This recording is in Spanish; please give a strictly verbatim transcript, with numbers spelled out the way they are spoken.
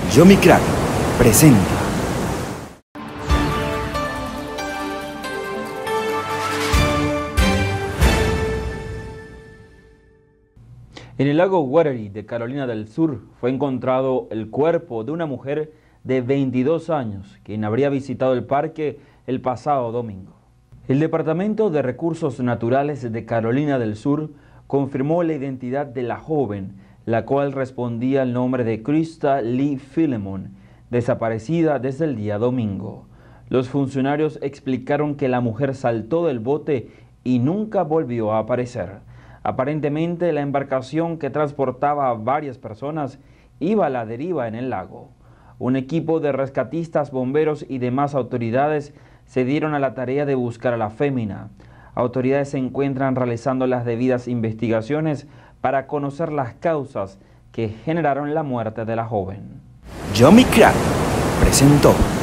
Yomi Crack presenta. En el lago Wateree de Carolina del Sur fue encontrado el cuerpo de una mujer de veintidós años, quien habría visitado el parque el pasado domingo. El Departamento de Recursos Naturales de Carolina del Sur confirmó la identidad de la joven, la cual respondía al nombre de Krista Lee Philemon, desaparecida desde el día domingo. Los funcionarios explicaron que la mujer saltó del bote y nunca volvió a aparecer. Aparentemente, la embarcación que transportaba a varias personas iba a la deriva en el lago. Un equipo de rescatistas, bomberos y demás autoridades se dieron a la tarea de buscar a la fémina. Autoridades se encuentran realizando las debidas investigaciones para conocer las causas que generaron la muerte de la joven. Yomi Crack presentó.